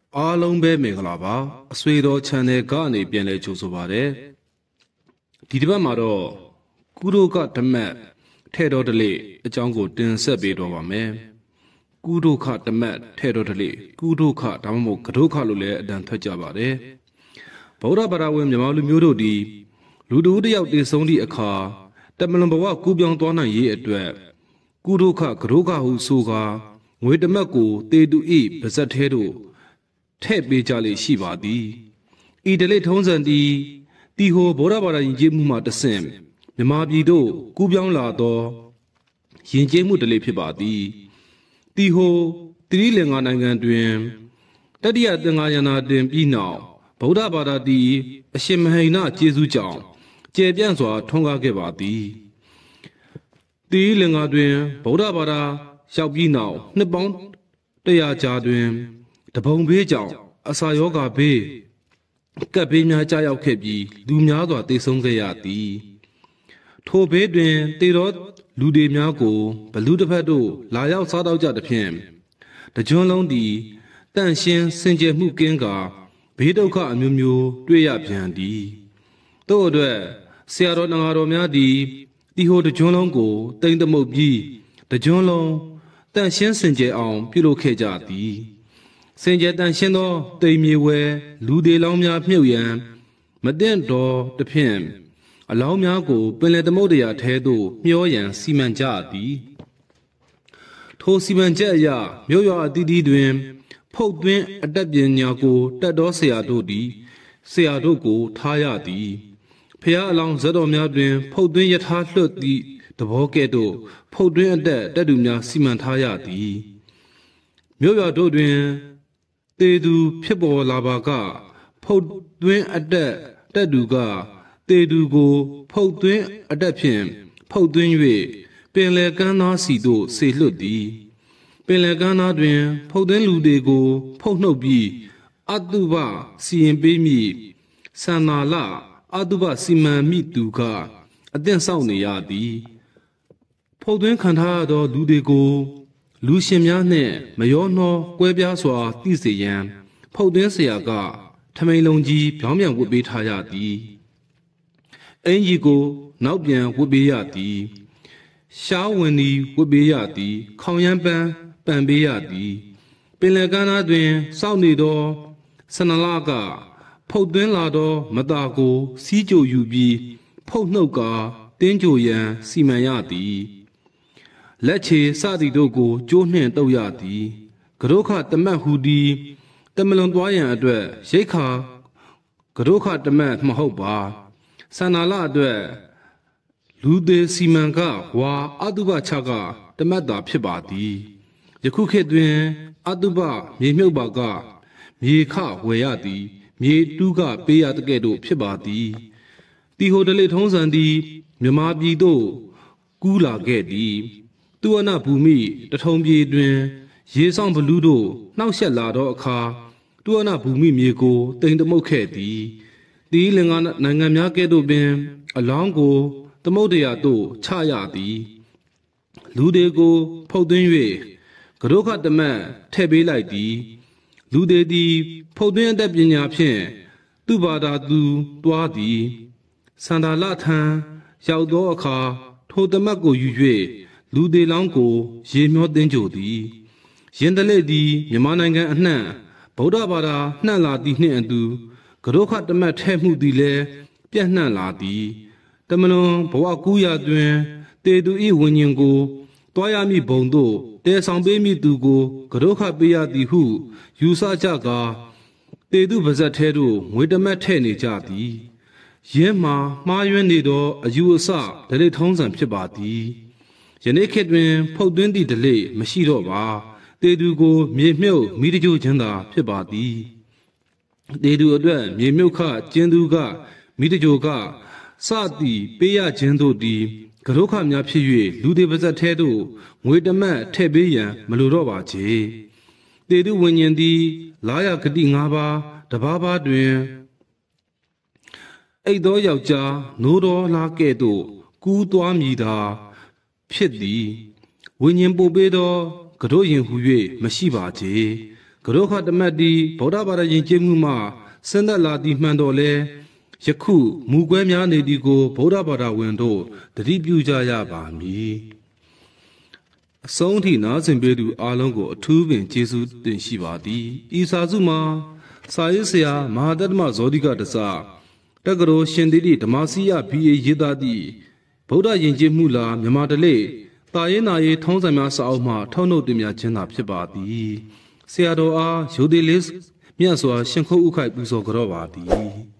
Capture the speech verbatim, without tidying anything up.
အားလုံးပဲမင်္ဂလာပါအဆွေတော် channel ကနေပြန်လဲကြိုဆိုပါရစေဒီတစ်ပတ်မှာတော့ကုဒုက္ခဓမ္မထဲ့တော်တလေအကြောင်းကိုတင်ဆက်ပေးတော့ပါမယ်ကုဒုက္ခဓမ္မထဲ့တော်တလေကုဒုက္ခဒါမှမဟုတ်ကဒုက္ခလို့လည်းအတန်ထွက်ကြပါတယ်ဗုဒ္ဓဘာသာဝင်မြန်မာလူမျိုးတို့ဒီလူတူတယောက်တည်ဆုံးသည့်အခါတမလွန်ဘဝကူးပြောင်းသွားနိုင်ရေးအတွက်ကုဒုက္ခကဒုက္ခဟုဆိုကာငွေတမက်ကိုတေတူဤပါဇက်သေးတို့ထဲ့ပေးကြလေရှိပါသည်ဤတလေထုံးစံတီတီဟိုဗုဒ္ဓဘာသာယဉ်ကျေးမှုမှတဆင့်မြမပြည်တို့ကူးပြောင်းလာသောယဉ်ကျေးမှုတလေဖြစ်ပါသည်တီဟိုသီရိလင်္ကာနိုင်ငံတွင်တတိယသင်္ဃာယနာတင်ပြီးနောက်ဗုဒ္ဓဘာသာတီအရှင်မဟိန္ဒကျေးဇူးကြောင့်ကျေပြန့်စွာထွန်းကားခဲ့ပါသည်သီရိလင်္ကာတွင်ဗုဒ္ဓဘာသာရောက်ပြီးနောက်နှစ်ပေါင်းတရာကြာတွင်တပုံဘေးကြောင့်အစာယောဂါဘေးကပ်ဘေးများကြာရောက်ခဲ့ပြီးလူများစွာသေဆုံးခဲ့ရသည်ထိုဘေးတွင်တေတော်လူတွေများကိုဘလူတစ်ဖက်တို့လာရောက်စားတော့ကြသဖြင့်တကြွလုံးသည်တန့်ရှင်းစင်ကြယ်မှုကင်းကာဘေးဒုက္ခအမျိုးမျိုးတွေ့ရပြန်သည်တို့အတွက်ဆရာတော်တန်ဃာတော်များသည်တီဟိုတကြွလုံးကိုတိမ်တမုတ်ပြီးတကြွလုံးတန့်ရှင်းစင်ကြယ်အောင်ပြုလုပ်ခဲ့ကြသည်စင်ကြယ်တန်ရှင်းသောတိမ်မြေဝဲလူသေးလောင်းများမြုပ်ရန်မတင့်တော်တဖြင့်အလောင်းများကိုပင်လယ်သမုဒ္ဒရာထဲသို့မျောရန်စီမံကြသည်ထိုစီမံချက်အရမြို့ရွာအသီးသီးတွင်ဖုတ်သွင်းအတတ်ပညာကိုတတ်သောဆရာတို့သည်ဆရာတို့ကိုထားရသည်ဖျားအလောင်းဇတ်တော်များတွင်ဖုတ်သွင်းယထာလွတ်သည့်သဘောကဲ့သို့ဖုတ်သွင်းအတတ်တက်သူများစီမံထားရသည်မြို့ရွာတို့တွင်တေသူဖြစ်ပေါ်လာပါကဖုတ်သွင်းအတက်တက်သူကတေသူကိုဖုတ်သွင်းအတက်ဖြင့်ဖုတ်သွင်း၍ပင်လယ်ကမ်းသားစီသို့ဆေလွတ်သည်ပင်လယ်ကမ်းသားတွင်ဖုတ်သွင်းလူတွေကိုဖုတ်နှုတ်ပြီးအတုပစီရင်ပေးမိဆန္နာလအတုပစီမံမိသူကအသင့်ဆောင်နေရသည်ဖုတ်သွင်းခံထားရသောလူတွေကိုလူရှင်များနှင့်မရောနှောကွဲပြားစွာသိစေရန်ဖုတ်သွင်းဆရာကထမိန်လုံးကြီးပြောင်းပြန်ဝတ်ပေးထားရသည်အင်ကြီးကိုနောက်ပြန်ဝတ်ပေးရသည်ရှားဝင်သည်ဝတ်ပေးရသည်ခေါင်ရမ်းပန်းပန်ပေးရသည်ပင်လယ်ကမ်းနားတွင်စောင့်နေသောဆနလကဖုတ်သွင်းလာသောမတာကိုစီးကြိုယူပြီးဖုတ်နှုတ်ကာတင်းကြိုရန်စီမံရသည်လက်ချေစသည်တို့ကိုကျိုးနှင့်တုပ်ရသည်ကဒုက္ခတမတ်ဟူသည်တမလွန်သွားရန်အတွက်ရိတ်ခါကဒုက္ခတမတ်မဟုတ်ပါဆန္ဒလအတွက်လူသေးစီမံကဝါအတုပချကတမတ်တာဖြစ်ပါသည်ယခုခေတ်တွင်အတုပမြေမြုပ်ပါကမြေခဝယ်ရသည်မြေတူးကပေးရတဲ့ကဲ့သို့ဖြစ်ပါသည်တီဟိုတလေထုံးစံသည်မြမပြည်သို့ကူးလာခဲ့သည်သူအနဘူမိတထုံပြေတွင်ရေဆောင်ဘလူးတို့နှောက်ယှက်လာသောအခါသူအနဘူမိမြေကိုတိမ်တမုတ်ခဲ့သည်တီလင်္ကာနိုင်ငံများကဲ့သို့ပင်အလောင်းကိုသမုဒ္ဒရာသို့ချရသည်လူတွေကိုဖုတ်သွင်း၍ကဒုက္ခတမတ်ထဲ့ပေးလိုက်သည်လူတွေသည်ဖုတ်သွင်းအတတ်ပညာဖြင့်သူဘာသာသူတွားသည်စန္ဒာလထံရောက်သောအခါထိုတမတ်ကိုယူ၍လူသေးလောင်းကိုရေမျောတင်းကြိုသည်ယင်းတလေသည်မြန်မာနိုင်ငံအနှံ့ဗုဒ္ဓဘာသာနှံ့လာသည်နှင့်အတူကဒုက္ခတမတ်ထဲမှုသည်လည်းပြန့်နှံ့လာသည်တမလွန်ဘဝကူးရာတွင်တေသူဤဝิญဉ်ကိုတွားရမည့်ဘုံသို့တဲဆောင်ပေးမိသူကိုကဒုက္ခပေးရသည်ဟုယူဆကြကာတေသူပါဇက်ထဲသို့ငွေတမတ်ထဲ့နေကြသည်ယင်းမှာမှားယွင်းနေသောအယူအဆဒလိထုံးစံဖြစ်ပါသည်ယနေ့ခေတ်တွင်ဖုတ်သွင်းသည့်ဒလိမရှိတော့ပါတေသူကိုမြေမြုပ်မိတကြိုခြင်းသာဖြစ်ပါသည်တေသူအတွက်မြေမြုပ်ခကျင်းသူကမိတကြိုကစသည်ပေးရခြင်းတို့သည်ကဒုက္ခများဖြစ်၍လူတွေပါဇက်ထဲသို့ငွေတမတ်ထဲ့ပေးရန်မလိုတော့ပါချေတေသူဝิญဉ်သည်လာရဂတိ၅ပါးတပါးပါးတွင်အိတ်သောယောက်ျားနိုးတော်လားကဲ့သို့ကူးသွားမည်သာဖြစ်သည်ဝิญဉ်ပို့ပေးသောကတို့ရင်ဟူ၍မရှိပါချေကရောခတမတ်ဒီဗုဒ္ဓဘာသာယဉ်ကျေးမှုမှာဆင်းသက်လာသည်မှန်တော်လဲယခုမူကွဲများနေသည်ကိုဗုဒ္ဓဘာသာဝင်တို့တတိပြုကြရပါမည်အဆုံးထိနားဆင်ပေးသူအားလုံးကိုအထူးပင်ကျေးဇူးတင်ရှိပါသည်ဤစာစုမှာစာရေးဆရာမဟာတတ္တမဇောတိကတစတက္ကသိုလ်ရှင်သီရိဓမ္မစီယဘီအေရေးသားသည့်ဗုဒ္ဓယဉ်ကျေးမှုလားမြန်မာတလေတာရေးနာရေးထုံးစံများစာအုပ်မှထုတ်နှုတ်တင်ပြခြင်းသာဖြစ်ပါသည်ဆရာတော်အားရိုသေလေးမြတ်စွာရှင်ခုတ်ဥခိုက်ပူဇော်ကြတော့ပါသည်